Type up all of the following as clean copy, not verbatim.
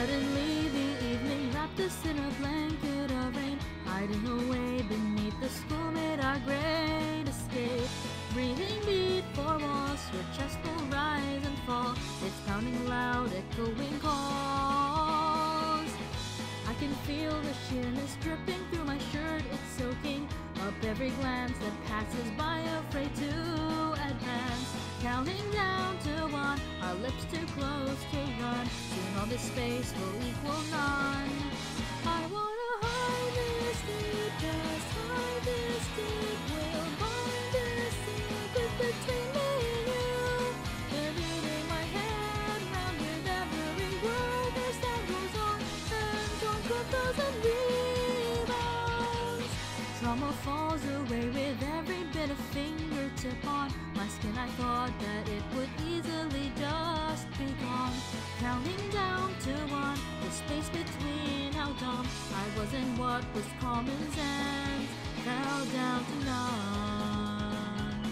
Suddenly the evening wrapped us in a blanket of rain, hiding away beneath the school made our great escape. Breathing beat four walls, your chest will rise and fall. It's pounding loud, echoing calls. I can feel the sheerness dripping through my shirt, it's soaking up every glance that passes by, afraid to advance. Counting down to one, our lips too close to run. Soon all this space will equal none. I wanna hide this deep, just hide this deep. We'll find this secret between me and you. They're beating my head round with every word. Their sound goes on and don't go thousand rebounds. Trauma falls away with every bit of fingertip on my skin. I thought that it would easily just be gone. Counting down to one, the space between how dumb I was and what was common sense fell down to none.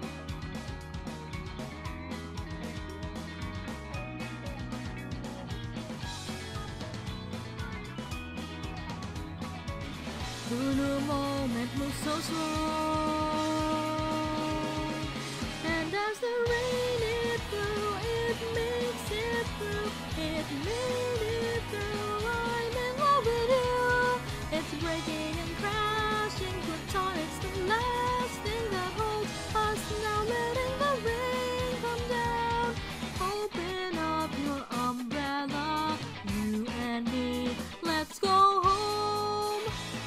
The new moment moves so slow, and as the rain it through, it makes it through. It made it through. I'm in love with you. It's breaking and crashing. Platonic's the last thing that holds us. Now letting the rain come down. Open up your umbrella, you and me. Let's go home.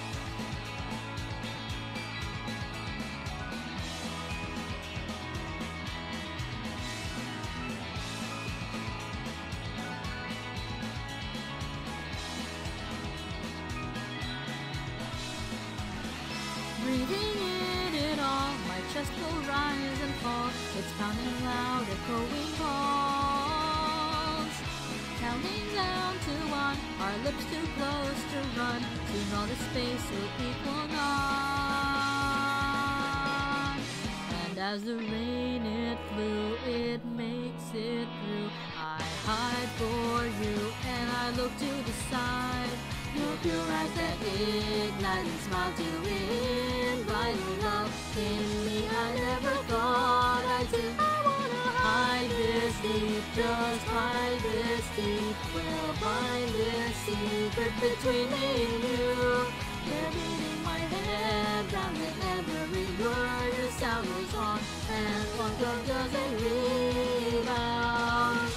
Breathing in it all, my chest will rise and fall. It's pounding loud, echoing calls. Counting down to one, our lips too close to run. Soon all the space will equal none. And as the rain it flew, it makes it through. I hide for you and I look to the side. Your pure eyes that ignite and smile to invite love in me. I never thought I'd see. I wanna hide this deep, just hide this deep. We'll find this secret between me and you. They're beating my head round with every word. Your sound goes on and one cup doesn't rebound.